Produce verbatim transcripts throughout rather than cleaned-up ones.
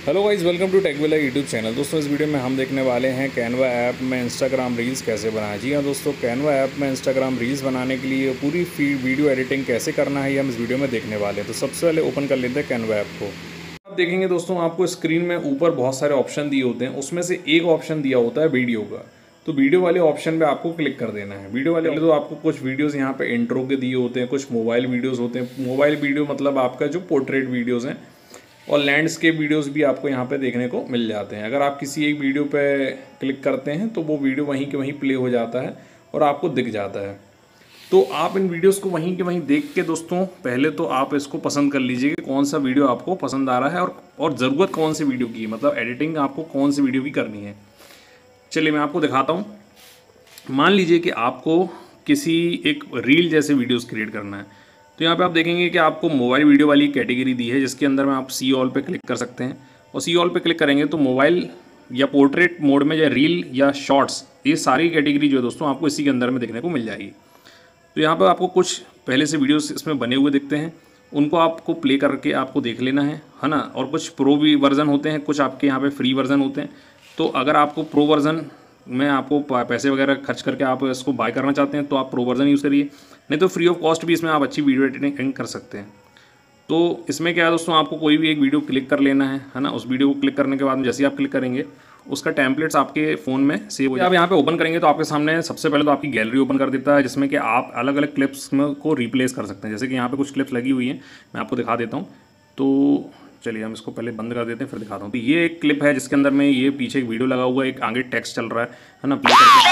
Hello guys, welcome to Techvilla YouTube channel. दोस्तों, इस video में हम देखने वाले हैं कैनवा ऐप में इंस्टाग्राम रील्स कैसे बनाएं। जी हाँ दोस्तों, कैनवा ऐप में इंस्टाग्राम रील्स बनाने के लिए पूरी फीड वीडियो एडिटिंग कैसे करना है ये हम इस वीडियो में देखने वाले हैं। तो सबसे पहले ओपन कर लेते हैं कैनवा ऐप को। आप देखेंगे दोस्तों, आपको स्क्रीन में ऊपर बहुत सारे ऑप्शन दिए होते हैं, उसमें से एक ऑप्शन दिया होता है वीडियो का। तो वीडियो वाले ऑप्शन पे आपको क्लिक कर देना है। वीडियो वाले तो आपको कुछ वीडियोस यहाँ पे इंट्रो के दिए होते हैं, कुछ मोबाइल वीडियोस होते हैं। मोबाइल वीडियो मतलब आपका जो पोर्ट्रेट वीडियोस हैं, और लैंडस्केप वीडियोस भी आपको यहाँ पे देखने को मिल जाते हैं। अगर आप किसी एक वीडियो पे क्लिक करते हैं तो वो वीडियो वहीं के वहीं प्ले हो जाता है और आपको दिख जाता है। तो आप इन वीडियोस को वहीं के वहीं देख के दोस्तों पहले तो आप इसको पसंद कर लीजिए कि कौन सा वीडियो आपको पसंद आ रहा है और और ज़रूरत कौन सी वीडियो की है, मतलब एडिटिंग आपको कौन सी वीडियो की करनी है। चलिए मैं आपको दिखाता हूँ। मान लीजिए कि आपको किसी एक रील जैसे वीडियोस क्रिएट करना है, तो यहाँ पे आप देखेंगे कि आपको मोबाइल वीडियो वाली कैटेगरी दी है, जिसके अंदर में आप सी ऑल पे क्लिक कर सकते हैं। और सी ऑल पे क्लिक करेंगे तो मोबाइल या पोर्ट्रेट मोड में या रील या शॉर्ट्स, ये सारी कैटेगरी जो है दोस्तों आपको इसी के अंदर में देखने को मिल जाएगी। तो यहाँ पर आपको कुछ पहले से वीडियोस इसमें बने हुए दिखते हैं, उनको आपको प्ले करके आपको देख लेना है है ना। और कुछ प्रो भी वर्जन होते हैं, कुछ आपके यहाँ पे फ्री वर्जन होते हैं। तो अगर आपको प्रो वर्जन में आपको पैसे वगैरह खर्च करके आप इसको बाय करना चाहते हैं तो आप प्रो वर्जन यूज़ करिए, नहीं तो फ्री ऑफ कॉस्ट भी इसमें आप अच्छी वीडियो एडिटिंग कर सकते हैं। तो इसमें क्या है दोस्तों, आपको कोई भी एक वीडियो क्लिक कर लेना है है ना। उस वीडियो को क्लिक करने के बाद में जैसे आप क्लिक करेंगे उसका टेम्पलेट्स आपके फ़ोन में सेव हो जाए। आप यहाँ पे ओपन करेंगे तो आपके सामने सबसे पहले तो आपकी गैलरी ओपन कर देता है, जिसमें कि आप अलग अलग क्लिप्स में को रिप्लेस कर सकते हैं। जैसे कि यहाँ पे कुछ क्लिप्स लगी हुई हैं, मैं आपको दिखा देता हूँ। तो चलिए हम इसको पहले बंद कर देते हैं, फिर दिखाता हूँ। तो ये एक क्लिप है जिसके अंदर में ये पीछे एक वीडियो लगा हुआ है, एक आगे टेक्स्ट चल रहा है है ना, प्ले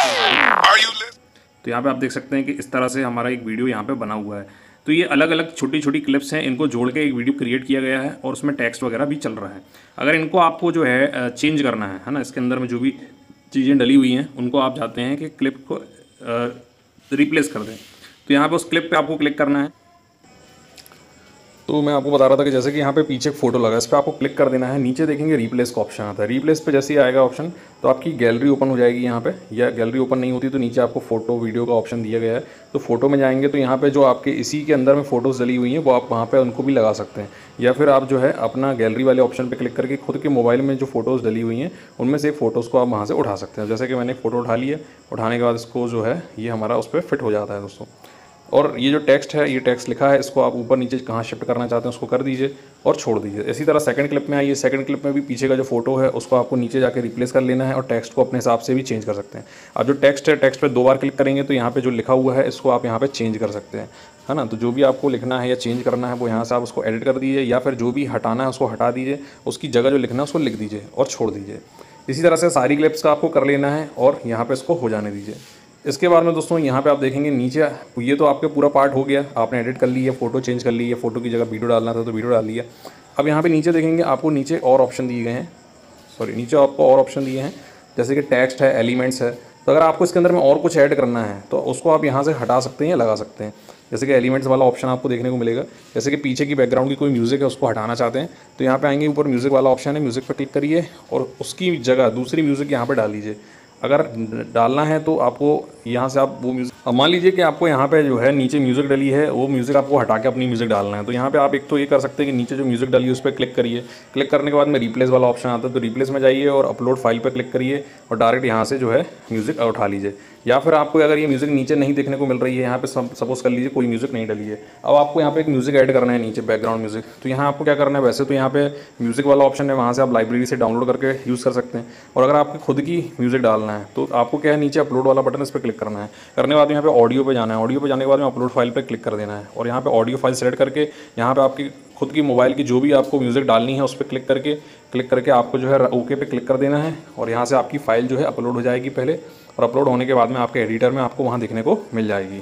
करके। तो यहाँ पे आप देख सकते हैं कि इस तरह से हमारा एक वीडियो यहाँ पे बना हुआ है। तो ये अलग अलग छोटी छोटी क्लिप्स हैं, इनको जोड़ के एक वीडियो क्रिएट किया गया है और उसमें टेक्स्ट वगैरह भी चल रहा है। अगर इनको आपको जो है चेंज करना है है ना, इसके अंदर में जो भी चीज़ें डली हुई हैं उनको आप चाहते हैं कि क्लिप को रिप्लेस कर दें, तो यहाँ पर उस क्लिप पर आपको क्लिक करना है। तो मैं आपको बता रहा था कि जैसे कि यहाँ पे पीछे एक फोटो लगा है, इस पर आपको क्लिक कर देना है। नीचे देखेंगे रिप्लेस का ऑप्शन आता है। रिप्लेस पे जैसे ही आएगा ऑप्शन तो आपकी गैलरी ओपन हो जाएगी यहाँ पे, या गैलरी ओपन नहीं होती तो नीचे आपको फोटो वीडियो का ऑप्शन दिया गया है। तो फोटो में जाएंगे तो यहाँ पे जो आपके इसी के अंदर में फ़ोटोज़ डली हुई हैं वो आप वहाँ पर उनको भी लगा सकते हैं, या फिर आप जो है अपना गैलरी वाले ऑप्शन पर क्लिक करके खुद के मोबाइल में जो फोटोज़ डली हुई हैं उनमें से फ़ोटोज़ को आप वहाँ से उठा सकते हैं। जैसे कि मैंने एक फ़ोटो उठा लिया, उठाने के बाद इसको जो है ये हमारा उस पर फिट हो जाता है दोस्तों। और ये जो टेक्स्ट है, ये टेक्स्ट लिखा है, इसको आप ऊपर नीचे कहाँ शिफ्ट करना चाहते हैं उसको कर दीजिए और छोड़ दीजिए। इसी तरह सेकंड क्लिप में आइए, सेकंड क्लिप में भी पीछे का जो फोटो है उसको आपको नीचे जाके रिप्लेस कर लेना है और टेक्स्ट को अपने हिसाब से भी चेंज कर सकते हैं। अब जो टेक्स्ट है, टेक्स्ट पे दो बार क्लिक करेंगे तो यहाँ पे जो लिखा हुआ है इसको आप यहाँ पे चेंज कर सकते हैं, है ना। तो जो भी आपको लिखना है या चेंज करना है वो यहाँ से आप उसको एडिट कर दीजिए, या फिर जो भी हटाना है उसको हटा दीजिए, उसकी जगह जो लिखना है उसको लिख दीजिए और छोड़ दीजिए। इसी तरह से सारी क्लिप्स का आपको कर लेना है और यहाँ पर इसको हो जाने दीजिए। इसके बाद में दोस्तों यहाँ पे आप देखेंगे नीचे, ये तो आपके पूरा पार्ट हो गया, आपने एडिट कर ली है, फ़ोटो चेंज कर ली है, फ़ोटो की जगह वीडियो डालना था तो वीडियो डाल लिया। अब यहाँ पे नीचे देखेंगे आपको नीचे और ऑप्शन दिए गए हैं, सॉरी नीचे आपको और ऑप्शन दिए हैं, जैसे कि टेक्स्ट है, एलिमेंट्स है। तो अगर आपको इसके अंदर में और कुछ ऐड करना है तो उसको आप यहाँ से हटा सकते हैं या लगा सकते हैं। जैसे कि एलिमेंट्स वाला ऑप्शन आपको देखने को मिलेगा, जैसे कि पीछे की बैकग्राउंड की कोई म्यूज़िक है उसको हटाना चाहते हैं तो यहाँ पे आएंगे, ऊपर म्यूज़िक वाला ऑप्शन है, म्यूज़िक पर क्लिक करिए और उसकी जगह दूसरी म्यूज़िक यहाँ पर डाल लीजिए। अगर डालना है तो आपको यहाँ से आप वो म्यूज़िक, मान लीजिए कि आपको यहाँ पे जो है नीचे म्यूज़िक डली है, वो म्यूज़िक आपको हटा के अपनी म्यूज़िक डालना है। तो यहाँ पे आप एक तो ये कर सकते हैं कि नीचे जो म्यूज़िक डली है उस पर क्लिक करिए, क्लिक करने के बाद में रिप्लेस वाला ऑप्शन आता है, तो रिप्लेस में जाइए और अपलोड फाइल पर क्लिक करिए और डायरेक्ट यहाँ से जो है म्यूज़िक उठा लीजिए। या फिर आपको अगर ये म्यूज़िक नीचे नहीं देखने को मिल रही है, यहाँ पे सपोज कर लीजिए कोई म्यूज़िक नहीं डली है, अब आपको यहाँ पे एक म्यूज़िक ऐड करना है नीचे, बैकग्राउंड म्यूज़िक। तो यहाँ आपको क्या करना है, वैसे तो यहाँ पे म्यूज़िक वाला ऑप्शन है, वहाँ से आप लाइब्रेरी से डाउनलोड करके यूज़ कर सकते हैं। और अगर आपको खुद की म्यूज़िक डालना है तो आपको क्या है, नीचे अपलोड वाला बटन, इस पर क्लिक करना है। करने के बाद यहाँ पे ऑडियो पे जाना है, ऑडियो पे जाने के बाद में अपलोड फाइल पे क्लिक कर देना है और यहाँ पे ऑडियो फाइल सेलेक्ट करके यहाँ पे आपकी खुद की मोबाइल की जो भी आपको म्यूज़िक डालनी है उस पर क्लिक करके क्लिक करके आपको जो है ओके पे क्लिक कर देना है और यहाँ से आपकी फ़ाइल जो है अपलोड हो जाएगी पहले, और अपलोड होने के बाद में आपके एडिटर में आपको वहाँ देखने को मिल जाएगी।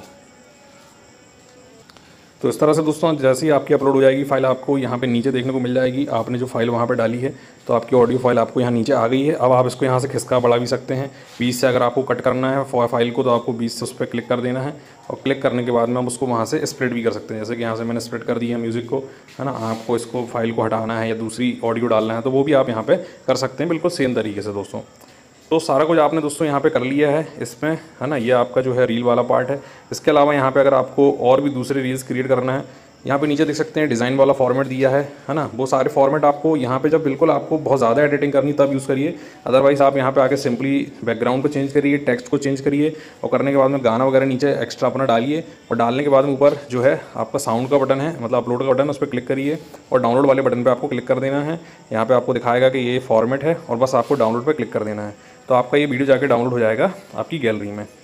तो इस तरह से दोस्तों जैसे ही आपकी अपलोड हो जाएगी फ़ाइल, आपको यहाँ पे नीचे देखने को मिल जाएगी। आपने जो फाइल वहाँ पे डाली है तो आपकी ऑडियो फाइल आपको यहाँ नीचे आ गई है। अब आप इसको यहाँ से खिसका बढ़ा भी सकते हैं। बीस से अगर आपको कट करना है फाइल को तो आपको बीस से उस पर क्लिक कर देना है और क्लिक करने के बाद में हम उसको वहाँ से स्प्लिट भी कर सकते हैं। जैसे कि यहाँ से मैंने स्प्लिट कर दिया म्यूज़िक को, है ना। आपको इसको फाइल को हटाना है या दूसरी ऑडियो डालना है तो वो भी आप यहाँ पर कर सकते हैं, बिल्कुल सेम तरीके से दोस्तों। तो सारा कुछ आपने दोस्तों यहाँ पे कर लिया है इसमें, है ना। ये आपका जो है रील वाला पार्ट है। इसके अलावा यहाँ पे अगर आपको और भी दूसरे रील्स क्रिएट करना है यहाँ पे नीचे देख सकते हैं डिज़ाइन वाला फॉर्मेट दिया है है ना। वो सारे फॉर्मेट आपको यहाँ पे जब बिल्कुल आपको बहुत ज़्यादा एडिटिंग करनी तब यूज़ करिए, अदरवाइज़ आप यहाँ पे आके सिंपली बैकग्राउंड को चेंज करिए, टेक्स्ट को चेंज करिए और करने के बाद में गाना वगैरह नीचे एक्स्ट्रा अपना डालिए और डालने के बाद में ऊपर जो है आपका साउंड का बटन है, मतलब अपलोड का बटन है, उस पर क्लिक करिए और डाउनलोड वाले बटन पर आपको क्लिक कर देना है। यहाँ पर आपको दिखाएगा कि ये फॉर्मेट है और बस आपको डाउनलोड पर क्लिक कर देना है, तो आपका ये वीडियो जाके डाउनलोड हो जाएगा आपकी गैलरी में।